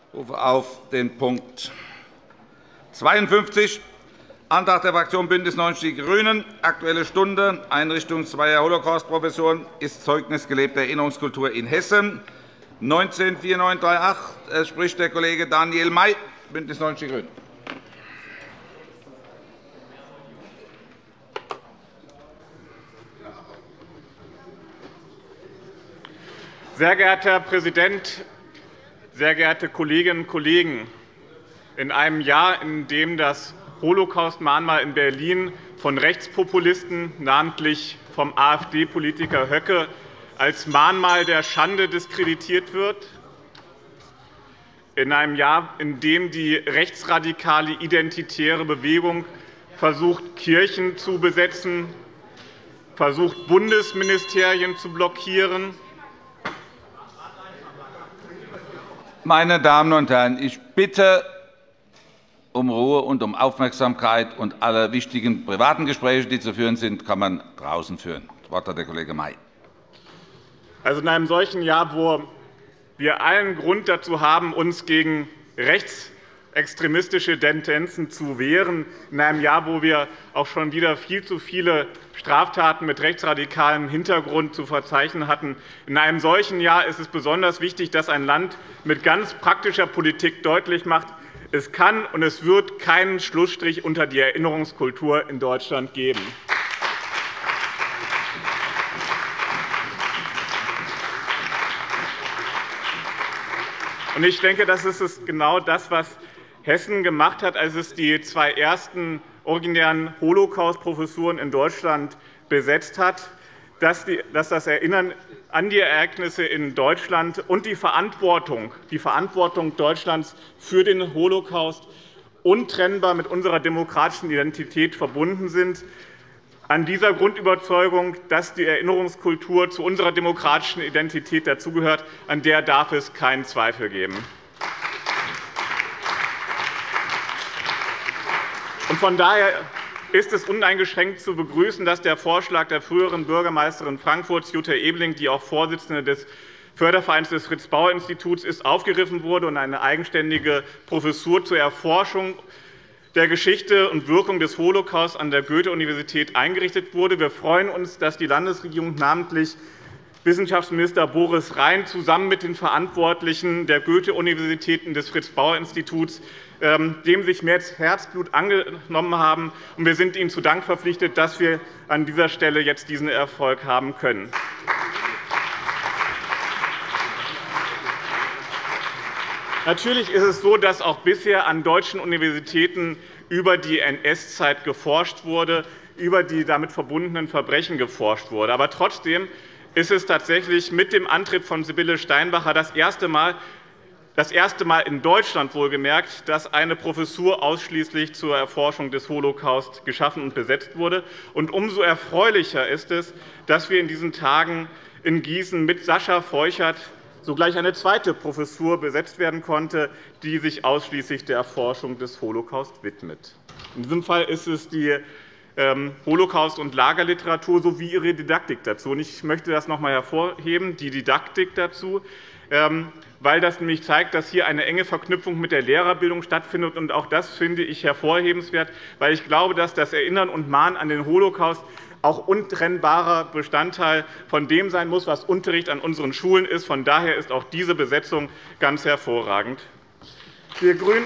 Ich rufe auf den Punkt 52, Antrag der Fraktion BÜNDNIS 90 die GRÜNEN, Aktuelle Stunde, Einrichtung zweier Holocaust-Professuren ist Zeugnis gelebter Erinnerungskultur in Hessen, 19-4938. Es spricht der Kollege Daniel May, BÜNDNIS 90 die GRÜNEN. Sehr geehrter Herr Präsident, sehr geehrte Kolleginnen und Kollegen! In einem Jahr, in dem das Holocaust-Mahnmal in Berlin von Rechtspopulisten, namentlich vom AfD-Politiker Höcke, als Mahnmal der Schande diskreditiert wird, in einem Jahr, in dem die rechtsradikale identitäre Bewegung versucht, Kirchen zu besetzen, versucht, Bundesministerien zu blockieren. Meine Damen und Herren, ich bitte um Ruhe und um Aufmerksamkeit, und alle wichtigen privaten Gespräche, die zu führen sind, kann man draußen führen. Das Wort hat der Kollege May. Also in einem solchen Jahr, wo wir allen Grund dazu haben, uns gegen rechtsextremistische Tendenzen zu wehren, in einem Jahr, wo wir auch schon wieder viel zu viele Straftaten mit rechtsradikalem Hintergrund zu verzeichnen hatten, in einem solchen Jahr ist es besonders wichtig, dass ein Land mit ganz praktischer Politik deutlich macht, es kann und es wird keinen Schlussstrich unter die Erinnerungskultur in Deutschland geben. Ich denke, das ist genau das, was Hessen gemacht hat, als es die zwei ersten originären Holocaust-Professuren in Deutschland besetzt hat, dass das Erinnern an die Ereignisse in Deutschland und die Verantwortung Deutschlands für den Holocaust untrennbar mit unserer demokratischen Identität verbunden sind. An dieser Grundüberzeugung, dass die Erinnerungskultur zu unserer demokratischen Identität dazugehört, an der darf es keinen Zweifel geben. Von daher ist es uneingeschränkt zu begrüßen, dass der Vorschlag der früheren Bürgermeisterin Frankfurts, Jutta Ebeling, die auch Vorsitzende des Fördervereins des Fritz-Bauer-Instituts ist, aufgegriffen wurde und eine eigenständige Professur zur Erforschung der Geschichte und Wirkung des Holocaust an der Goethe-Universität eingerichtet wurde. Wir freuen uns, dass die Landesregierung, namentlich Wissenschaftsminister Boris Rhein, zusammen mit den Verantwortlichen der Goethe-Universität und des Fritz-Bauer-Instituts dem sich mit Herzblut angenommen haben. Wir sind Ihnen zu Dank verpflichtet, dass wir an dieser Stelle jetzt diesen Erfolg haben können. Natürlich ist es so, dass auch bisher an deutschen Universitäten über die NS-Zeit geforscht wurde, über die damit verbundenen Verbrechen geforscht wurde. Aber trotzdem ist es tatsächlich mit dem Antritt von Sibylle Steinbacher das erste Mal in Deutschland wohlgemerkt, dass eine Professur ausschließlich zur Erforschung des Holocaust geschaffen und besetzt wurde. Und umso erfreulicher ist es, dass wir in diesen Tagen in Gießen mit Sascha Feuchert sogleich eine zweite Professur besetzt werden konnte, die sich ausschließlich der Erforschung des Holocaust widmet. In diesem Fall ist es die Holocaust- und Lagerliteratur sowie ihre Didaktik dazu. Ich möchte das noch einmal hervorheben, die Didaktik dazu, weil das nämlich zeigt, dass hier eine enge Verknüpfung mit der Lehrerbildung stattfindet. Und auch das finde ich hervorhebenswert, weil ich glaube, dass das Erinnern und Mahnen an den Holocaust auch untrennbarer Bestandteil von dem sein muss, was Unterricht an unseren Schulen ist. Von daher ist auch diese Besetzung ganz hervorragend. Wir GRÜNEN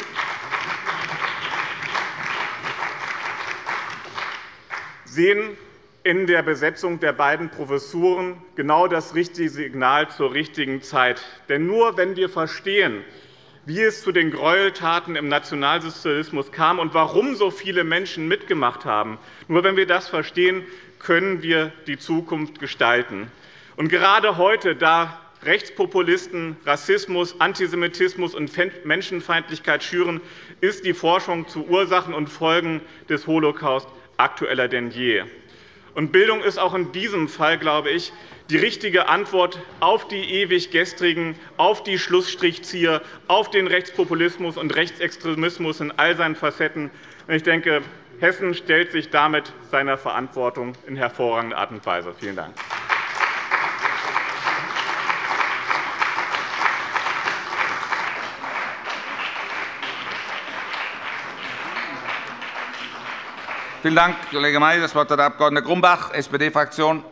sehen in der Besetzung der beiden Professuren genau das richtige Signal zur richtigen Zeit. Denn nur wenn wir verstehen, wie es zu den Gräueltaten im Nationalsozialismus kam und warum so viele Menschen mitgemacht haben, nur wenn wir das verstehen, können wir die Zukunft gestalten. Und gerade heute, da Rechtspopulisten Rassismus, Antisemitismus und Menschenfeindlichkeit schüren, ist die Forschung zu Ursachen und Folgen des Holocaust aktueller denn je. Und Bildung ist auch in diesem Fall, glaube ich, die richtige Antwort auf die ewig Gestrigen, auf die Schlussstrichzieher, auf den Rechtspopulismus und Rechtsextremismus in all seinen Facetten. Ich denke, Hessen stellt sich damit seiner Verantwortung in hervorragender Art und Weise. Vielen Dank. Vielen Dank, Kollege May. Das Wort hat der Abg. Grumbach, SPD-Fraktion.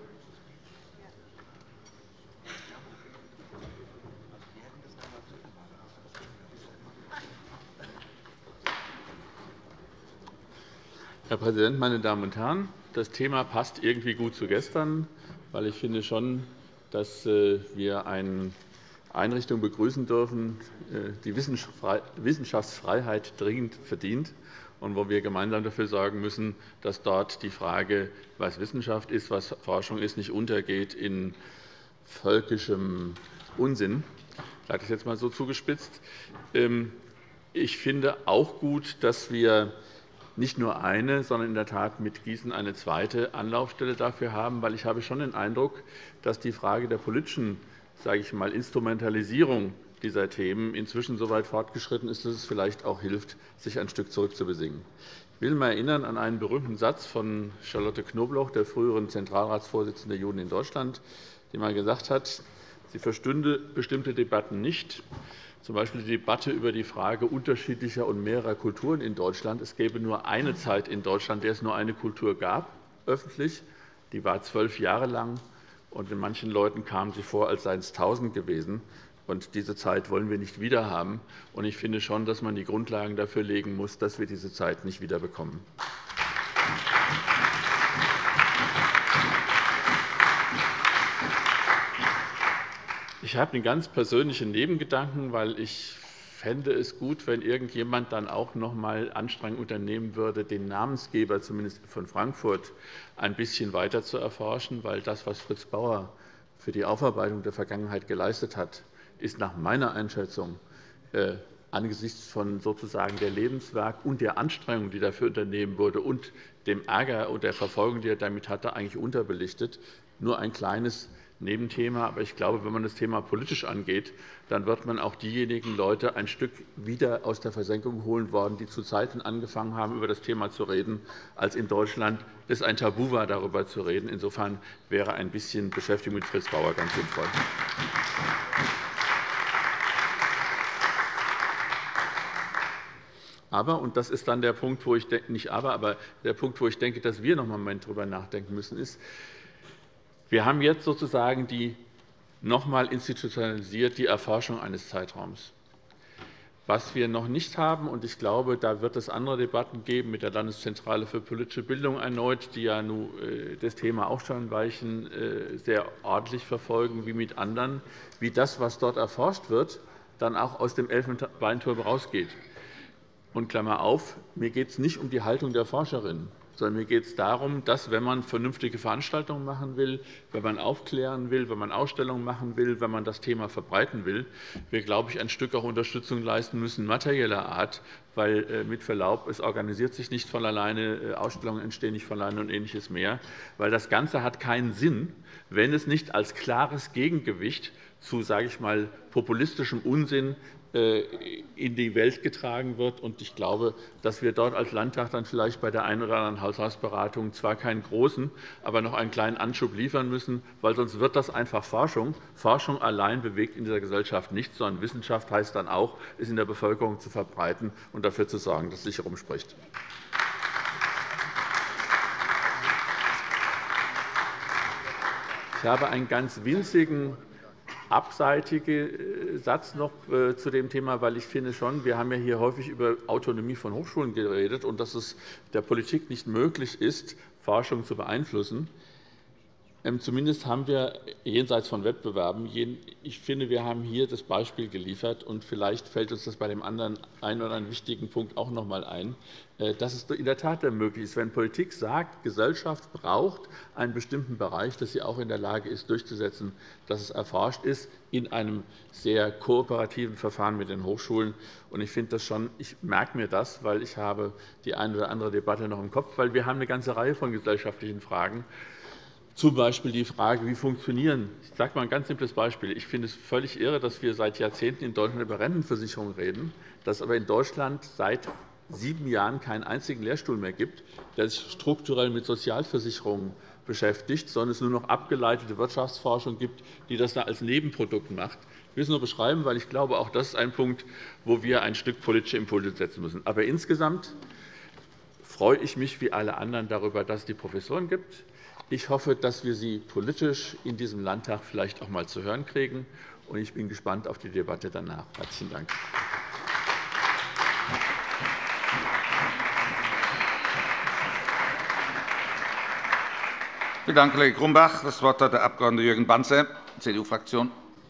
Herr Präsident, meine Damen und Herren! Das Thema passt irgendwie gut zu gestern, weil ich finde schon, dass wir eine Einrichtung begrüßen dürfen, die Wissenschaftsfreiheit dringend verdient und wo wir gemeinsam dafür sorgen müssen, dass dort die Frage, was Wissenschaft ist, was Forschung ist, nicht untergeht in völkischem Unsinn. Ich sage das jetzt einmal so zugespitzt. Ich finde auch gut, dass wir nicht nur eine, sondern in der Tat mit Gießen eine zweite Anlaufstelle dafür haben, weil ich habe schon den Eindruck, dass die Frage der politischen, sage ich mal, Instrumentalisierung dieser Themen inzwischen so weit fortgeschritten ist, dass es vielleicht auch hilft, sich ein Stück zurückzubesinnen. Ich will mal erinnern an einen berühmten Satz von Charlotte Knobloch, der früheren Zentralratsvorsitzenden der Juden in Deutschland, die einmal gesagt hat, sie verstünde bestimmte Debatten nicht, z. B. die Debatte über die Frage unterschiedlicher und mehrerer Kulturen in Deutschland. Es gäbe nur eine Zeit in Deutschland, in der es nur eine Kultur gab, öffentlich. Die war 12 Jahre lang, und in manchen Leuten kam sie vor, als seien es 1.000 gewesen. Und diese Zeit wollen wir nicht wiederhaben. Und ich finde schon, dass man die Grundlagen dafür legen muss, dass wir diese Zeit nicht wiederbekommen. Ich habe einen ganz persönlichen Nebengedanken, weil ich fände es gut, wenn irgendjemand dann auch noch einmal Anstrengungen unternehmen würde, den Namensgeber zumindest von Frankfurt ein bisschen weiter zu erforschen, weil das, was Fritz Bauer für die Aufarbeitung der Vergangenheit geleistet hat, ist nach meiner Einschätzung angesichts von sozusagen der Lebenswerk und der Anstrengung, die dafür unternehmen wurde, und dem Ärger und der Verfolgung, die er damit hatte, eigentlich unterbelichtet. Nur ein kleines Nebenthema. Aber ich glaube, wenn man das Thema politisch angeht, dann wird man auch diejenigen Leute ein Stück wieder aus der Versenkung holen wollen, die zu Zeiten angefangen haben, über das Thema zu reden, als in Deutschland es ein Tabu war, darüber zu reden. Insofern wäre ein bisschen Beschäftigung mit Fritz Bauer ganz sinnvoll. Aber, und das ist dann der Punkt, wo ich denke, nicht aber der Punkt, wo ich denke, dass wir noch einen Moment darüber nachdenken müssen, ist, wir haben jetzt sozusagen noch einmal institutionalisiert die Erforschung eines Zeitraums. Was wir noch nicht haben, und ich glaube, da wird es andere Debatten geben mit der Landeszentrale für politische Bildung erneut, die ja nun das Thema Aufstandweichen sehr ordentlich verfolgen, wie mit anderen, wie das, was dort erforscht wird, dann auch aus dem Elfenbeinturm herausgeht. Und Klammer auf, mir geht es nicht um die Haltung der Forscherinnen, sondern mir geht es darum, dass, wenn man vernünftige Veranstaltungen machen will, wenn man aufklären will, wenn man Ausstellungen machen will, wenn man das Thema verbreiten will, wir, glaube ich, ein Stück auch Unterstützung leisten müssen, materieller Art, weil, mit Verlaub, es organisiert sich nicht von alleine, Ausstellungen entstehen nicht von alleine und Ähnliches mehr, weil das Ganze hat keinen Sinn, wenn es nicht als klares Gegengewicht zu, sage ich mal, populistischem Unsinn in die Welt getragen wird. Ich glaube, dass wir dort als Landtag dann vielleicht bei der einen oder anderen Haushaltsberatung zwar keinen großen, aber noch einen kleinen Anschub liefern müssen, weil sonst wird das einfach Forschung. Forschung allein bewegt in dieser Gesellschaft nichts, sondern Wissenschaft heißt dann auch, es in der Bevölkerung zu verbreiten und dafür zu sorgen, dass es sich herumspricht. Ich habe einen ganz winzigen abseitigen Satz noch zu dem Thema, weil ich finde schon, wir haben ja hier häufig über Autonomie von Hochschulen geredet und dass es der Politik nicht möglich ist, Forschung zu beeinflussen. Zumindest haben wir jenseits von Wettbewerben, ich finde, wir haben hier das Beispiel geliefert, und vielleicht fällt uns das bei dem einen oder anderen wichtigen Punkt auch noch einmal ein, dass es in der Tat möglich ist, wenn Politik sagt, Gesellschaft braucht einen bestimmten Bereich, dass sie auch in der Lage ist, durchzusetzen, dass es erforscht ist, in einem sehr kooperativen Verfahren mit den Hochschulen. Ich finde das schon, ich merke mir das, weil ich habe die eine oder andere Debatte noch im Kopf, weil wir haben eine ganze Reihe von gesellschaftlichen Fragen. Zum Beispiel die Frage, wie funktionieren. Ich sage mal ein ganz simples Beispiel. Ich finde es völlig irre, dass wir seit Jahrzehnten in Deutschland über Rentenversicherung reden, dass es aber in Deutschland seit 7 Jahren keinen einzigen Lehrstuhl mehr gibt, der sich strukturell mit Sozialversicherungen beschäftigt, sondern es nur noch abgeleitete Wirtschaftsforschung gibt, die das als Nebenprodukt macht. Ich will es nur beschreiben, weil ich glaube, auch das ist ein Punkt, wo wir ein Stück politische Impulse setzen müssen. Aber insgesamt freue ich mich wie alle anderen darüber, dass es die Professoren gibt. Ich hoffe, dass wir sie politisch in diesem Landtag vielleicht auch einmal zu hören kriegen. Ich bin gespannt auf die Debatte danach. Herzlichen Dank. Vielen Dank, Kollege Grumbach. Das Wort hat der Abg. Jürgen Banzer, CDU-Fraktion.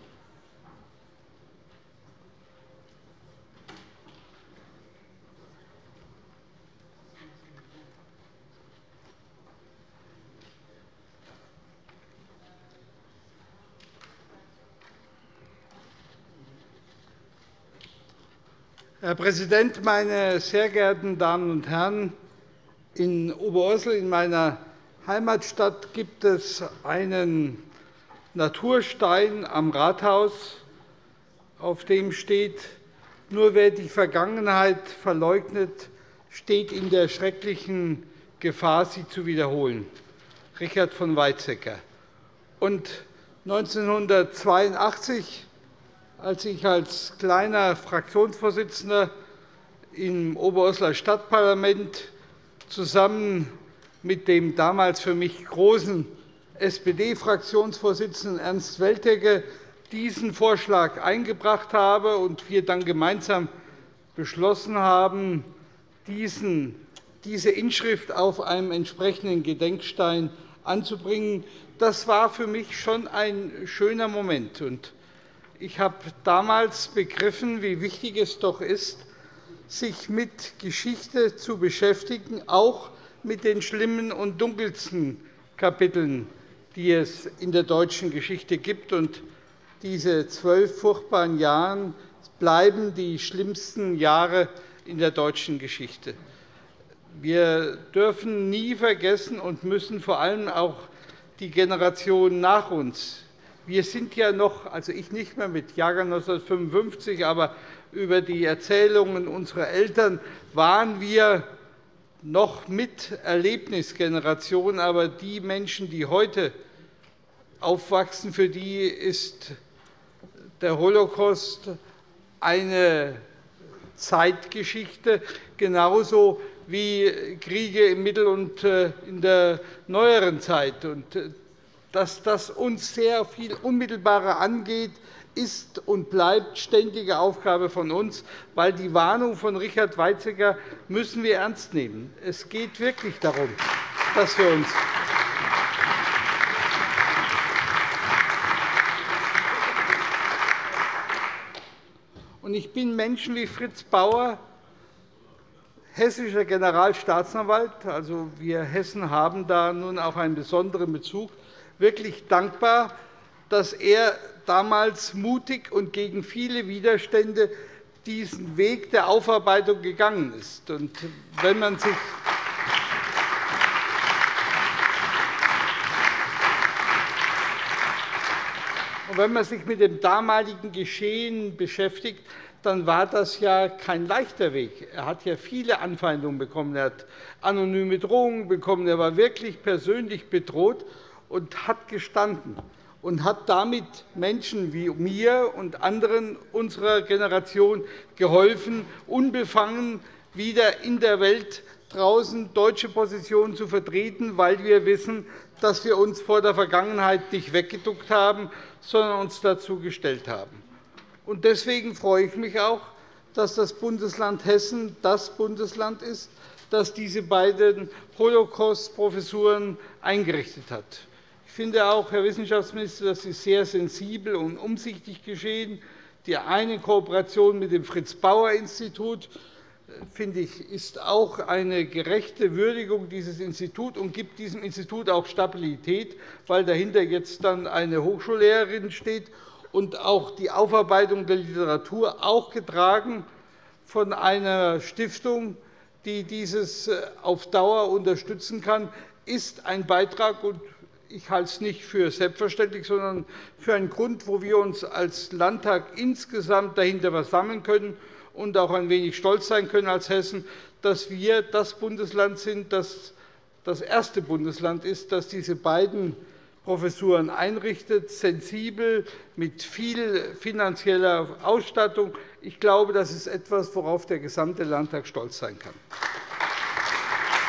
Herr Präsident, meine sehr geehrten Damen und Herren! In Oberursel, in meiner Heimatstadt, gibt es einen Naturstein am Rathaus, auf dem steht: Nur wer die Vergangenheit verleugnet, steht in der schrecklichen Gefahr, sie zu wiederholen. Richard von Weizsäcker. Und 1982, als ich als kleiner Fraktionsvorsitzender im Oberurseler Stadtparlament zusammen mit dem damals für mich großen SPD-Fraktionsvorsitzenden Ernst Weltecke diesen Vorschlag eingebracht habe und wir dann gemeinsam beschlossen haben, diese Inschrift auf einem entsprechenden Gedenkstein anzubringen, das war für mich schon ein schöner Moment. Ich habe damals begriffen, wie wichtig es doch ist, sich mit Geschichte zu beschäftigen, auch mit den schlimmen und dunkelsten Kapiteln, die es in der deutschen Geschichte gibt. Und diese 12 furchtbaren Jahre bleiben die schlimmsten Jahre in der deutschen Geschichte. Wir dürfen nie vergessen und müssen vor allem auch die Generation nach uns. Wir sind ja noch, also ich nicht mehr mit Jahrgang 1955, aber über die Erzählungen unserer Eltern waren wir noch mit Erlebnisgeneration. Aber die Menschen, die heute aufwachsen, für die ist der Holocaust eine Zeitgeschichte, genauso wie Kriege im Mittel- und in der neueren Zeit. Dass das uns sehr viel unmittelbarer angeht, ist und bleibt ständige Aufgabe von uns, weil die Warnung von Richard Weizsäcker müssen wir ernst nehmen. Es geht wirklich darum, dass wir uns Ich bin Menschen wie Fritz Bauer, hessischer Generalstaatsanwalt, also wir Hessen haben da nun auch einen besonderen Bezug, wirklich dankbar, dass er damals mutig und gegen viele Widerstände diesen Weg der Aufarbeitung gegangen ist. Und wenn man sich mit dem damaligen Geschehen beschäftigt, dann war das ja kein leichter Weg. Er hat ja viele Anfeindungen bekommen. Er hat anonyme Drohungen bekommen. Er war wirklich persönlich bedroht und hat gestanden und hat damit Menschen wie mir und anderen unserer Generation geholfen, unbefangen wieder in der Welt draußen deutsche Positionen zu vertreten, weil wir wissen, dass wir uns vor der Vergangenheit nicht weggeduckt haben, sondern uns dazu gestellt haben. Deswegen freue ich mich auch, dass das Bundesland Hessen das Bundesland ist, das diese beiden Holocaust-Professuren eingerichtet hat. Ich finde auch, Herr Wissenschaftsminister, das ist sehr sensibel und umsichtig geschehen. Die eine Kooperation mit dem Fritz-Bauer-Institut finde ich, ist auch eine gerechte Würdigung dieses Instituts und gibt diesem Institut auch Stabilität, weil dahinter jetzt dann eine Hochschullehrerin steht und auch die Aufarbeitung der Literatur, auch getragen von einer Stiftung, die dieses auf Dauer unterstützen kann, ist ein Beitrag. Ich halte es nicht für selbstverständlich, sondern für einen Grund, wo wir uns als Landtag insgesamt dahinter versammeln können und auch ein wenig stolz sein können als Hessen, dass wir das Bundesland sind, das das erste Bundesland ist, das diese beiden Professuren einrichtet, sensibel, mit viel finanzieller Ausstattung. Ich glaube, das ist etwas, worauf der gesamte Landtag stolz sein kann.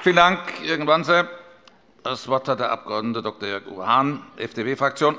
Vielen Dank, Jürgen Banzer. Das Wort hat der Abg. Dr. Jörg-Uwe Hahn, FDP-Fraktion.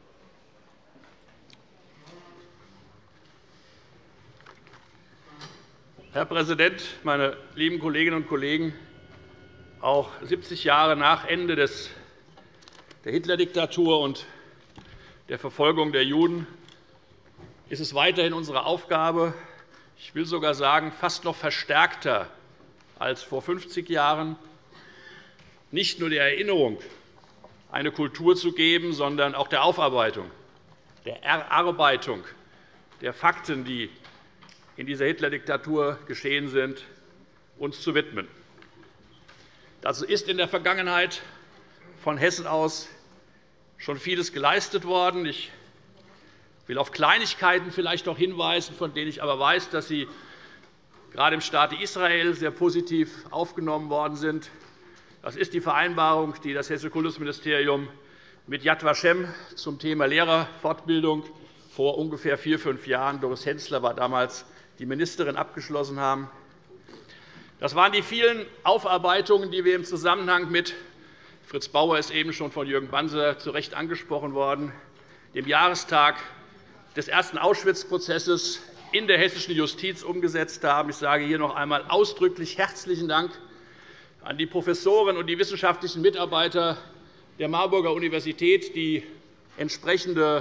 Herr Präsident, meine lieben Kolleginnen und Kollegen! Auch 70 Jahre nach Ende der Hitler-Diktatur und der Verfolgung der Juden ist es weiterhin unsere Aufgabe, ich will sogar sagen, fast noch verstärkter als vor 50 Jahren, nicht nur der Erinnerung eine Kultur zu geben, sondern auch der Aufarbeitung, der Erarbeitung der Fakten, die in dieser Hitler-Diktatur geschehen sind, uns zu widmen. Dazu ist in der Vergangenheit von Hessen aus schon vieles geleistet worden. Ich will auf Kleinigkeiten vielleicht auch hinweisen, von denen ich aber weiß, dass sie gerade im Staate Israel sehr positiv aufgenommen worden sind. Das ist die Vereinbarung, die das Hessische Kultusministerium mit Yad Vashem zum Thema Lehrerfortbildung vor ungefähr 4-5 Jahren, Doris Hensler war damals die Ministerin, abgeschlossen haben. Das waren die vielen Aufarbeitungen, die wir im Zusammenhang mit Fritz Bauer ist eben schon von Jürgen Banzer zu Recht angesprochen worden, dem Jahrestag des ersten Auschwitz-Prozesses in der hessischen Justiz umgesetzt haben. Ich sage hier noch einmal ausdrücklich herzlichen Dank an die Professoren und die wissenschaftlichen Mitarbeiter der Marburger Universität, die entsprechende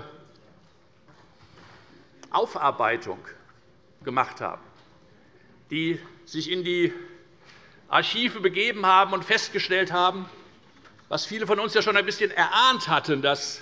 Aufarbeitung gemacht haben, die sich in die Archive begeben haben und festgestellt haben, was viele von uns ja schon ein bisschen erahnt hatten, dass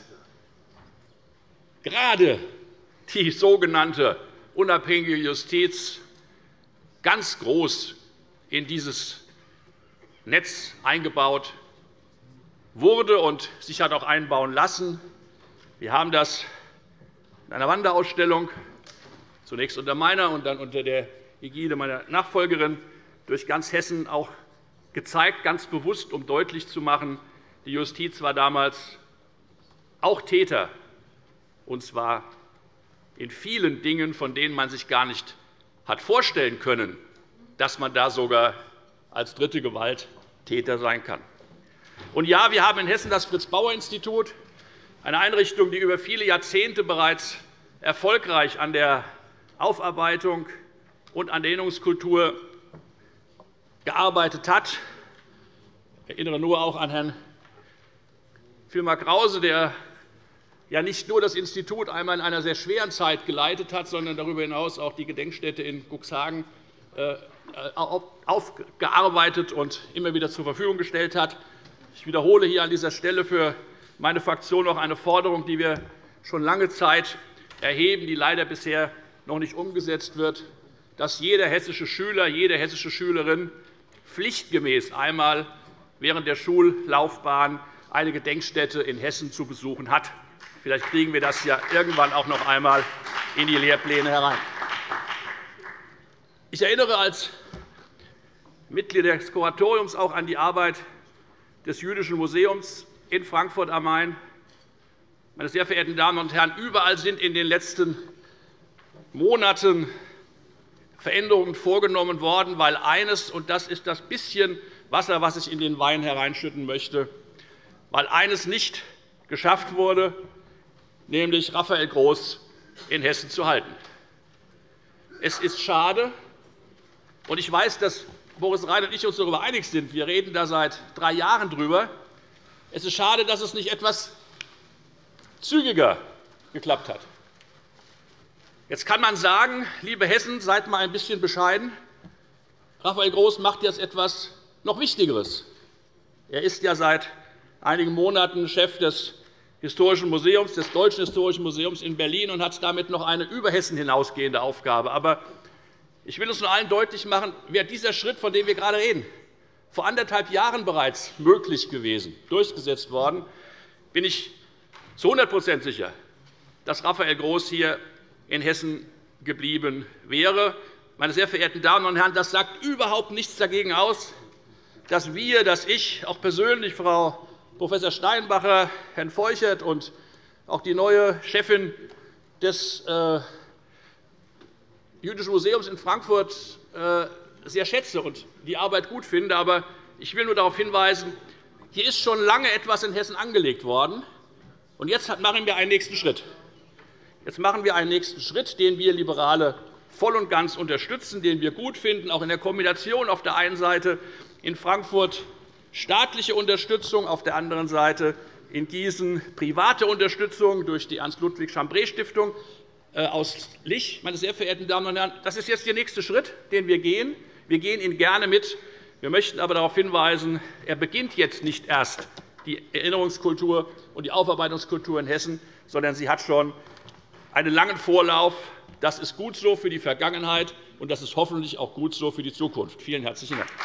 gerade die sogenannte unabhängige Justiz ganz groß in dieses Netz eingebaut wurde und sich hat auch einbauen lassen. Wir haben das in einer Wanderausstellung, zunächst unter meiner und dann unter der Ägide meiner Nachfolgerin, durch ganz Hessen auch gezeigt, ganz bewusst, um deutlich zu machen, die Justiz war damals auch Täter, und zwar in vielen Dingen, von denen man sich gar nicht hat vorstellen können, dass man da sogar als dritte Gewalt Täter sein kann. Und ja, wir haben in Hessen das Fritz-Bauer-Institut, eine Einrichtung, die über viele Jahrzehnte bereits erfolgreich an der Aufarbeitung und an der Erinnerungskultur gearbeitet hat. Ich erinnere nur auch an Herrn Vilmar Krause, der ja nicht nur das Institut einmal in einer sehr schweren Zeit geleitet hat, sondern darüber hinaus auch die Gedenkstätte in Cuxhagen aufgearbeitet und immer wieder zur Verfügung gestellt hat. Ich wiederhole hier an dieser Stelle für meine Fraktion noch eine Forderung, die wir schon lange Zeit erheben, die leider bisher noch nicht umgesetzt wird, dass jeder hessische Schüler, jede hessische Schülerin pflichtgemäß einmal während der Schullaufbahn eine Gedenkstätte in Hessen zu besuchen hat. Vielleicht kriegen wir das ja irgendwann auch noch einmal in die Lehrpläne herein. Ich erinnere als Mitglied des Kuratoriums auch an die Arbeit des Jüdischen Museums in Frankfurt am Main. Meine sehr verehrten Damen und Herren, überall sind in den letzten Monaten Veränderungen vorgenommen worden, weil eines, und das ist das bisschen Wasser, was ich in den Wein hereinschütten möchte, weil eines nicht geschafft wurde, nämlich Raphael Groß in Hessen zu halten. Es ist schade, und ich weiß, dass Boris Rhein und ich uns darüber einig sind. Wir reden da seit 3 Jahren darüber. Es ist schade, dass es nicht etwas zügiger geklappt hat. Jetzt kann man sagen, liebe Hessen, seid einmal ein bisschen bescheiden. Raphael Groß macht jetzt etwas noch Wichtigeres. Er ist ja seit einigen Monaten Chef des Historischen Museums, des Deutschen Historischen Museums in Berlin und hat damit noch eine über Hessen hinausgehende Aufgabe. Aber ich will uns nur allen deutlich machen, wäre dieser Schritt, von dem wir gerade reden, vor 1,5 Jahren bereits möglich gewesen, durchgesetzt worden, bin ich zu 100% sicher, dass Raphael Groß hier in Hessen geblieben wäre. Meine sehr verehrten Damen und Herren, das sagt überhaupt nichts dagegen aus, dass wir, dass ich, auch persönlich Frau Prof. Steinbacher, Herrn Feuchert und auch die neue Chefin des Jüdischen Museums in Frankfurt sehr schätze und die Arbeit gut finde. Aber Ich will nur darauf hinweisen, hier ist schon lange etwas in Hessen angelegt worden. Und jetzt machen wir einen nächsten Schritt. Jetzt machen wir einen nächsten Schritt, den wir Liberale voll und ganz unterstützen, den wir gut finden, auch in der Kombination auf der einen Seite in Frankfurt staatliche Unterstützung, auf der anderen Seite in Gießen private Unterstützung durch die Ernst-Ludwig-Chambré-Stiftung aus Lich. Meine sehr verehrten Damen und Herren, das ist jetzt der nächste Schritt, den wir gehen. Wir gehen ihn gerne mit. Wir möchten aber darauf hinweisen, er beginnt jetzt nicht erst die Erinnerungskultur und die Aufarbeitungskultur in Hessen, sondern sie hat schon einen langen Vorlauf. Das ist gut so für die Vergangenheit, und das ist hoffentlich auch gut so für die Zukunft. Vielen herzlichen Dank.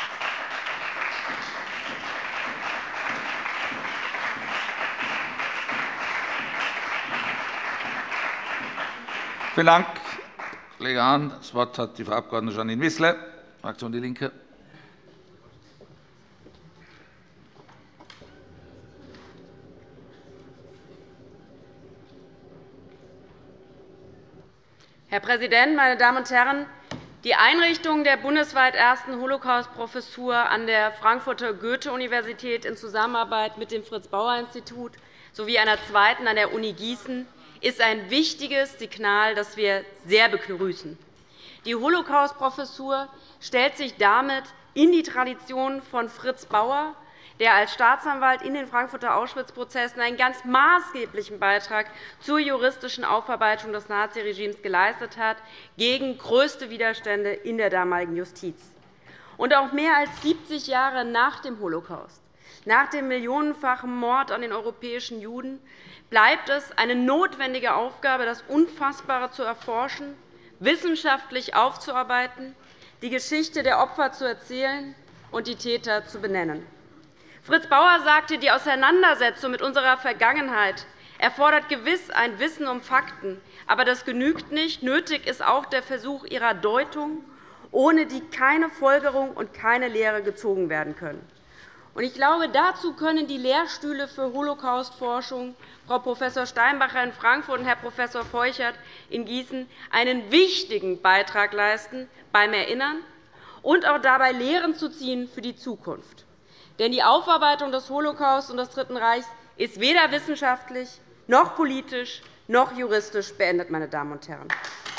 Vielen Dank, Kollege Hahn. Das Wort hat die Frau Abg. Janine Wissler, Fraktion DIE LINKE. Herr Präsident, meine Damen und Herren! Die Einrichtung der bundesweit ersten Holocaust-Professur an der Frankfurter Goethe-Universität in Zusammenarbeit mit dem Fritz-Bauer-Institut sowie einer zweiten an der Uni Gießen ist ein wichtiges Signal, das wir sehr begrüßen. Die Holocaust-Professur stellt sich damit in die Tradition von Fritz Bauer, der als Staatsanwalt in den Frankfurter Auschwitz-Prozessen einen ganz maßgeblichen Beitrag zur juristischen Aufarbeitung des Naziregimes geleistet hat, gegen größte Widerstände in der damaligen Justiz. Und auch mehr als 70 Jahre nach dem Holocaust, nach dem millionenfachen Mord an den europäischen Juden, bleibt es eine notwendige Aufgabe, das Unfassbare zu erforschen, wissenschaftlich aufzuarbeiten, die Geschichte der Opfer zu erzählen und die Täter zu benennen. Fritz Bauer sagte, die Auseinandersetzung mit unserer Vergangenheit erfordert gewiss ein Wissen um Fakten, aber das genügt nicht. Nötig ist auch der Versuch ihrer Deutung, ohne die keine Folgerung und keine Lehre gezogen werden können. Ich glaube, dazu können die Lehrstühle für Holocaustforschung, Frau Prof. Steinbacher in Frankfurt und Herr Prof. Feuchert in Gießen, einen wichtigen Beitrag leisten beim Erinnern und auch dabei Lehren zu ziehen für die Zukunft. Denn die Aufarbeitung des Holocaust und des Dritten Reichs ist weder wissenschaftlich noch politisch noch juristisch beendet. Meine Damen und Herren.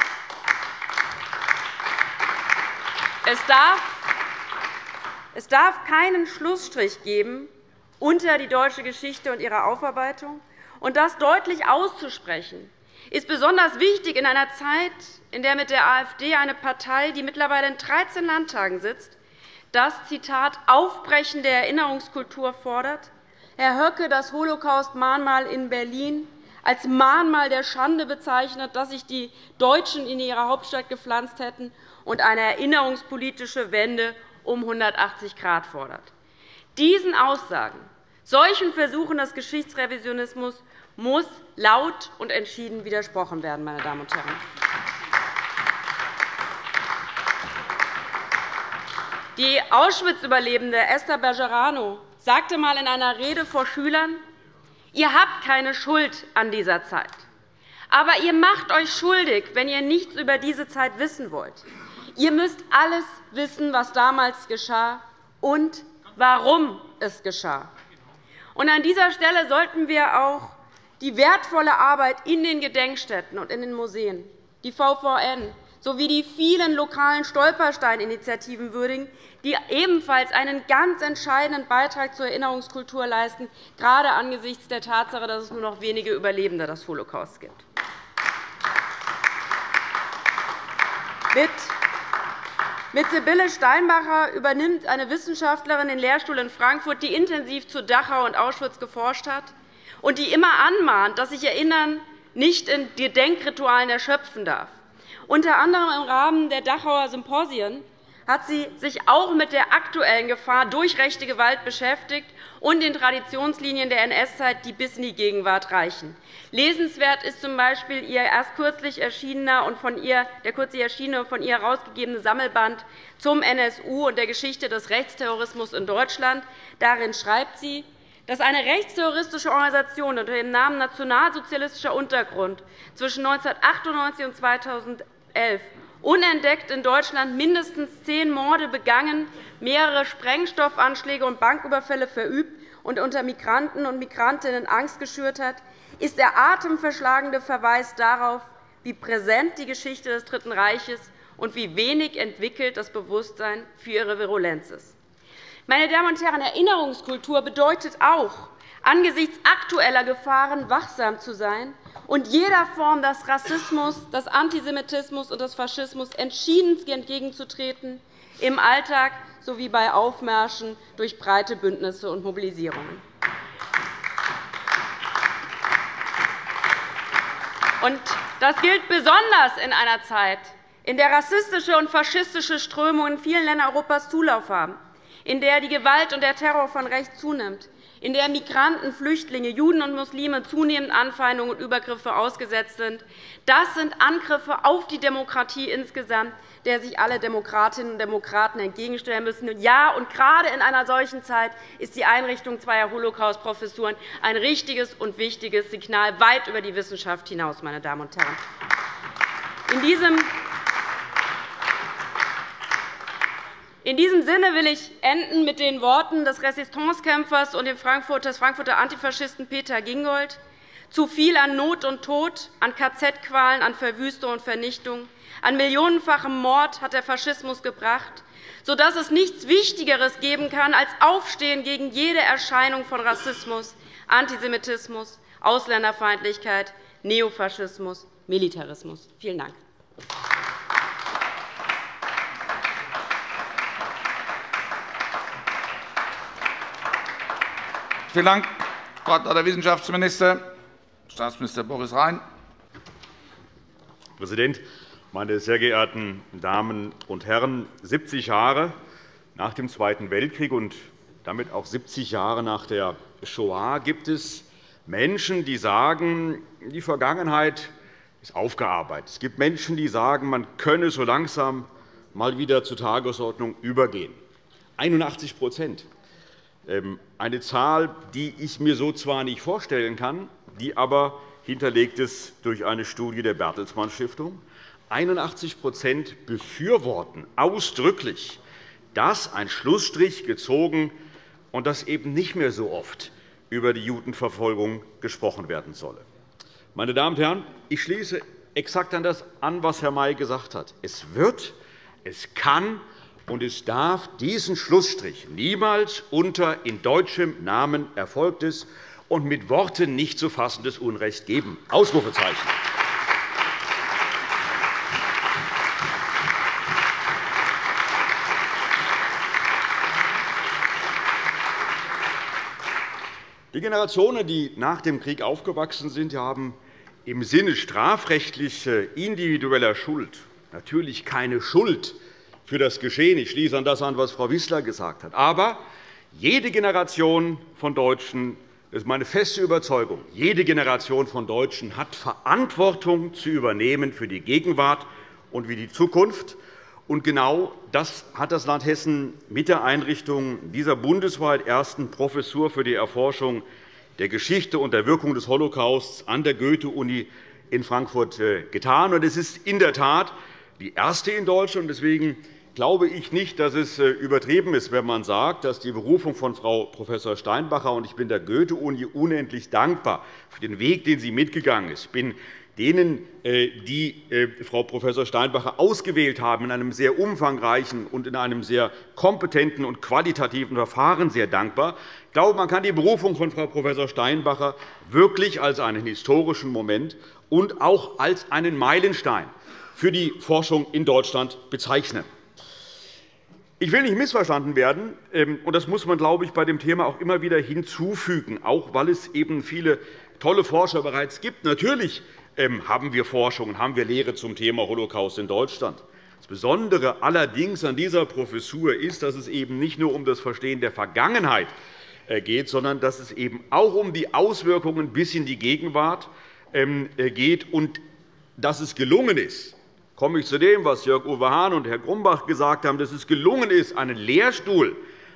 Es darf keinen Schlussstrich geben unter die deutsche Geschichte und ihre Aufarbeitung. Und das deutlich auszusprechen, ist besonders wichtig in einer Zeit, in der mit der AfD eine Partei, die mittlerweile in 13 Landtagen sitzt, das Zitat Aufbrechen der Erinnerungskultur fordert, Herr Höcke das Holocaust-Mahnmal in Berlin als Mahnmal der Schande bezeichnet, das sich die Deutschen in ihrer Hauptstadt gepflanzt hätten, und eine erinnerungspolitische Wende um 180 Grad fordert. Diesen Aussagen, solchen Versuchen des Geschichtsrevisionismus muss laut und entschieden widersprochen werden. Meine Damen und Herren. Die Auschwitz-Überlebende Esther Bejarano sagte einmal in einer Rede vor Schülern, ihr habt keine Schuld an dieser Zeit, aber ihr macht euch schuldig, wenn ihr nichts über diese Zeit wissen wollt. Ihr müsst alles wissen, was damals geschah und warum es geschah. An dieser Stelle sollten wir auch die wertvolle Arbeit in den Gedenkstätten und in den Museen, die VVN sowie die vielen lokalen Stolpersteininitiativen würdigen, die ebenfalls einen ganz entscheidenden Beitrag zur Erinnerungskultur leisten, gerade angesichts der Tatsache, dass es nur noch wenige Überlebende des Holocaust gibt. Mit Sibylle Steinbacher übernimmt eine Wissenschaftlerin den Lehrstuhl in Frankfurt, die intensiv zu Dachau und Auschwitz geforscht hat und die immer anmahnt, dass sich Erinnern nicht in Gedenkritualen erschöpfen darf. Unter anderem im Rahmen der Dachauer Symposien hat sie sich auch mit der aktuellen Gefahr durch rechte Gewalt beschäftigt und den Traditionslinien der NS-Zeit, die bis in die Gegenwart reichen. Lesenswert ist z.B. ihr erst kürzlich erschienener und von ihr herausgegebene Sammelband zum NSU und der Geschichte des Rechtsterrorismus in Deutschland. Darin schreibt sie, dass eine rechtsterroristische Organisation unter dem Namen Nationalsozialistischer Untergrund zwischen 1998 und 2011 unentdeckt in Deutschland mindestens 10 Morde begangen, mehrere Sprengstoffanschläge und Banküberfälle verübt und unter Migranten und Migrantinnen Angst geschürt hat, ist der atemverschlagende Verweis darauf, wie präsent die Geschichte des Dritten Reiches und wie wenig entwickelt das Bewusstsein für ihre Virulenz ist. Meine Damen und Herren, Erinnerungskultur bedeutet auch, angesichts aktueller Gefahren wachsam zu sein und jeder Form des Rassismus, des Antisemitismus und des Faschismus entschieden entgegenzutreten, im Alltag sowie bei Aufmärschen durch breite Bündnisse und Mobilisierungen. Das gilt besonders in einer Zeit, in der rassistische und faschistische Strömungen in vielen Ländern Europas Zulauf haben, in der die Gewalt und der Terror von rechts zunimmt, in der Migranten, Flüchtlinge, Juden und Muslime zunehmend Anfeindungen und Übergriffe ausgesetzt sind. Das sind Angriffe auf die Demokratie insgesamt, der sich alle Demokratinnen und Demokraten entgegenstellen müssen. Ja, und gerade in einer solchen Zeit ist die Einrichtung zweier Holocaust-Professuren ein richtiges und wichtiges Signal weit über die Wissenschaft hinaus. Meine Damen und Herren. In diesem Sinne will ich enden mit den Worten des Resistancekämpfers und des Frankfurter Antifaschisten Peter Gingold. Zu viel an Not und Tod, an KZ-Qualen, an Verwüstung und Vernichtung, an millionenfachem Mord hat der Faschismus gebracht, sodass es nichts Wichtigeres geben kann als Aufstehen gegen jede Erscheinung von Rassismus, Antisemitismus, Ausländerfeindlichkeit, Neofaschismus, Militarismus. Vielen Dank. Vielen Dank, Frau Dr. Wissenschaftsminister. Staatsminister Boris Rhein. Herr Präsident, meine sehr geehrten Damen und Herren! 70 Jahre nach dem Zweiten Weltkrieg und damit auch 70 Jahre nach der Shoah gibt es Menschen, die sagen, die Vergangenheit ist aufgearbeitet. Es gibt Menschen, die sagen, man könne so langsam mal wieder zur Tagesordnung übergehen. 81 %. Eine Zahl, die ich mir so zwar nicht vorstellen kann, die aber hinterlegt ist durch eine Studie der Bertelsmann Stiftung. 81 % befürworten ausdrücklich, dass ein Schlussstrich gezogen und dass eben nicht mehr so oft über die Judenverfolgung gesprochen werden solle. Meine Damen und Herren, ich schließe exakt an das an, was Herr May gesagt hat. Es wird, es kann und es darf diesen Schlussstrich niemals unter in deutschem Namen erfolgtes und mit Worten nicht zu fassendes Unrecht geben. Ausrufezeichen. Die Generationen, die nach dem Krieg aufgewachsen sind, haben im Sinne strafrechtlich individueller Schuld natürlich keine Schuld für das Geschehen. Ich schließe an das an, was Frau Wissler gesagt hat. Aber jede Generation von Deutschen, das ist meine feste Überzeugung, jede Generation von Deutschen hat Verantwortung zu übernehmen für die Gegenwart und für die Zukunft. Und genau das hat das Land Hessen mit der Einrichtung dieser bundesweit ersten Professur für die Erforschung der Geschichte und der Wirkung des Holocausts an der Goethe-Uni in Frankfurt getan. Es ist in der Tat die erste in Deutschland. Deswegen glaube ich nicht, dass es übertrieben ist, wenn man sagt, dass die Berufung von Frau Prof. Steinbacher – und ich bin der Goethe-Uni unendlich dankbar für den Weg, den sie mitgegangen ist. Ich bin denen, die Frau Prof. Steinbacher ausgewählt haben, in einem sehr umfangreichen und in einem sehr kompetenten und qualitativen Verfahren sehr dankbar. Ich glaube, man kann die Berufung von Frau Prof. Steinbacher wirklich als einen historischen Moment und auch als einen Meilenstein für die Forschung in Deutschland bezeichnen. Ich will nicht missverstanden werden, und das muss man, glaube ich, bei dem Thema auch immer wieder hinzufügen, auch weil es eben viele tolle Forscher bereits gibt. Natürlich haben wir Forschung, haben wir Lehre zum Thema Holocaust in Deutschland. Das Besondere allerdings an dieser Professur ist, dass es eben nicht nur um das Verstehen der Vergangenheit geht, sondern dass es eben auch um die Auswirkungen bis in die Gegenwart geht und dass es gelungen ist, komme ich zu dem, was Jörg-Uwe Hahn und Herr Grumbach gesagt haben, dass es gelungen ist, einen Lehrstuhl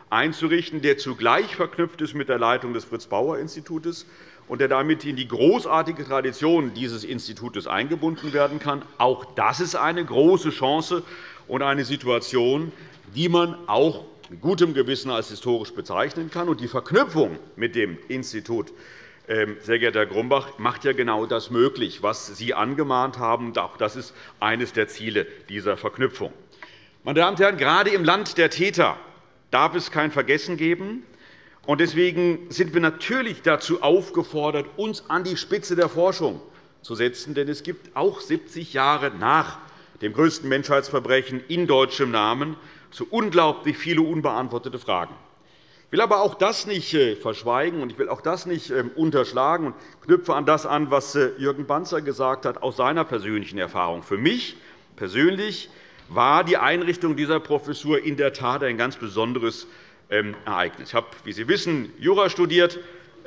einzurichten, der zugleich verknüpft ist mit der Leitung des Fritz-Bauer-Institutes und der damit in die großartige Tradition dieses Institutes eingebunden werden kann. Auch das ist eine große Chance und eine Situation, die man auch mit gutem Gewissen als historisch bezeichnen kann. Und die Verknüpfung mit dem Institut, sehr geehrter Herr Grumbach, macht ja genau das möglich, was Sie angemahnt haben. Auch das ist eines der Ziele dieser Verknüpfung. Meine Damen und Herren, gerade im Land der Täter darf es kein Vergessen geben. Deswegen sind wir natürlich dazu aufgefordert, uns an die Spitze der Forschung zu setzen. Denn es gibt auch 70 Jahre nach dem größten Menschheitsverbrechen in deutschem Namen so unglaublich viele unbeantwortete Fragen. Ich will aber auch das nicht verschweigen, und ich will auch das nicht unterschlagen und knüpfe an das an, was Jürgen Banzer gesagt hat, aus seiner persönlichen Erfahrung. Für mich persönlich war die Einrichtung dieser Professur in der Tat ein ganz besonderes Ereignis. Ich habe, wie Sie wissen, Jura studiert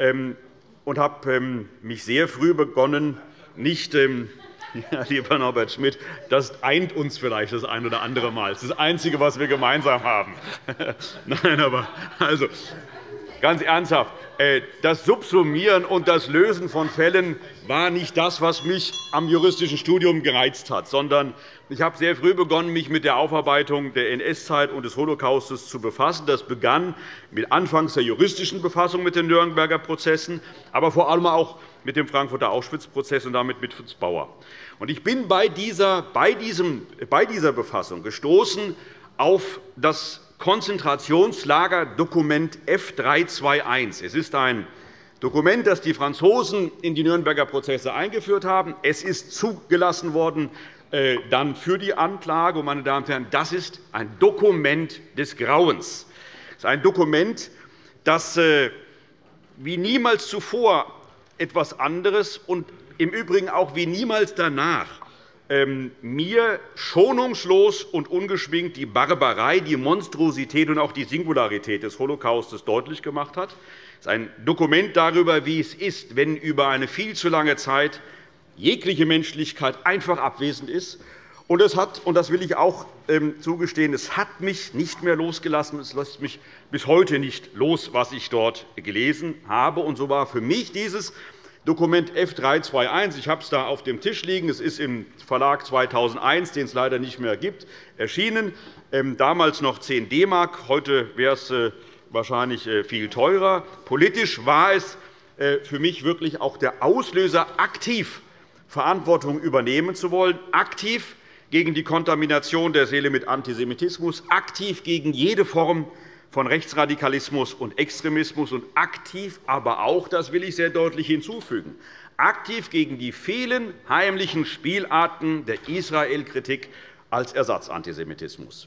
und habe mich sehr früh begonnen, nicht ja, lieber Norbert Schmidt, das eint uns vielleicht das ein oder andere Mal. Das ist das Einzige, was wir gemeinsam haben. Nein, aber also, ganz ernsthaft, das Subsumieren und das Lösen von Fällen war nicht das, was mich am juristischen Studium gereizt hat, sondern ich habe sehr früh begonnen, mich mit der Aufarbeitung der NS-Zeit und des Holocaustes zu befassen. Das begann mit anfangs der juristischen Befassung mit den Nürnberger Prozessen, aber vor allem auch mit dem Frankfurter Auschwitz-Prozess und damit mit Fritz Bauer. Ich bin bei dieser Befassung gestoßen auf das Konzentrationslagerdokument F321. Es ist ein Dokument, das die Franzosen in die Nürnberger Prozesse eingeführt haben. Es ist zugelassen worden dann für die Anklage. Meine Damen und Herren, das ist ein Dokument des Grauens. Es ist ein Dokument, das wie niemals zuvor etwas anderes und im Übrigen auch wie niemals danach mir schonungslos und ungeschminkt die Barbarei, die Monstrosität und auch die Singularität des Holocaustes deutlich gemacht hat. Es ist ein Dokument darüber, wie es ist, wenn über eine viel zu lange Zeit jegliche Menschlichkeit einfach abwesend ist. Und es hat, und das will ich auch zugestehen, es hat mich nicht mehr losgelassen. Es lässt mich bis heute nicht los, was ich dort gelesen habe. Und so war für mich dieses Dokument F321, ich habe es da auf dem Tisch liegen, es ist im Verlag 2001, den es leider nicht mehr gibt, erschienen, damals noch 10 DM, heute wäre es wahrscheinlich viel teurer. Politisch war es für mich wirklich auch der Auslöser, aktiv Verantwortung übernehmen zu wollen, aktiv gegen die Kontamination der Seele mit Antisemitismus, aktiv gegen jede Form von Rechtsradikalismus und Extremismus und aktiv aber auch, das will ich sehr deutlich hinzufügen, aktiv gegen die vielen heimlichen Spielarten der Israel-Kritik als Ersatzantisemitismus.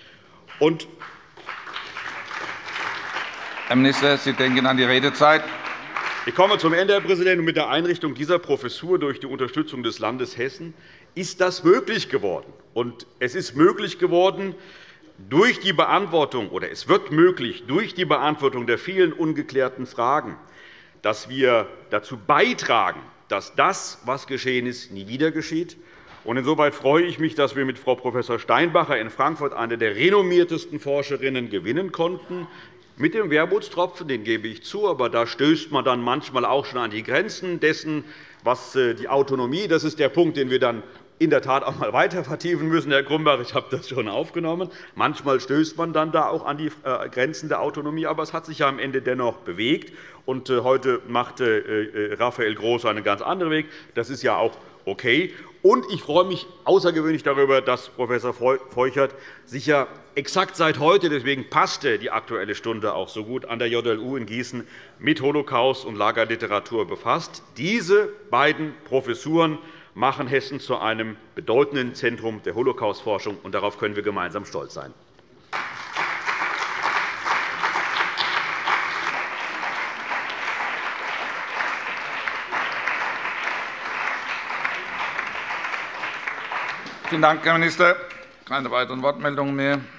Herr Minister, Sie denken an die Redezeit. Ich komme zum Ende, Herr Präsident. Mit der Einrichtung dieser Professur durch die Unterstützung des Landes Hessen ist das möglich geworden. Und es ist möglich geworden durch die Beantwortung, oder es wird möglich durch die Beantwortung der vielen ungeklärten Fragen, dass wir dazu beitragen, dass das, was geschehen ist, nie wieder geschieht. Insoweit freue ich mich, dass wir mit Frau Prof. Steinbacher in Frankfurt eine der renommiertesten Forscherinnen gewinnen konnten. Mit dem Wermutstropfen, den gebe ich zu, aber da stößt man dann manchmal auch schon an die Grenzen dessen, was die Autonomie, das ist der Punkt, den wir dann in der Tat auch einmal weiter vertiefen müssen, Herr Grumbach. Ich habe das schon aufgenommen. Manchmal stößt man dann da auch an die Grenzen der Autonomie, aber es hat sich ja am Ende dennoch bewegt. Und heute macht Raphael Groß einen ganz anderen Weg. Das ist ja auch okay. Und ich freue mich außergewöhnlich darüber, dass Prof. Feuchert sich ja exakt seit heute, deswegen passte die Aktuelle Stunde auch so gut, an der JLU in Gießen mit Holocaust und Lagerliteratur befasst. Diese beiden Professuren machen Hessen zu einem bedeutenden Zentrum der Holocaustforschung, und darauf können wir gemeinsam stolz sein. Vielen Dank, Herr Minister. Keine weiteren Wortmeldungen mehr.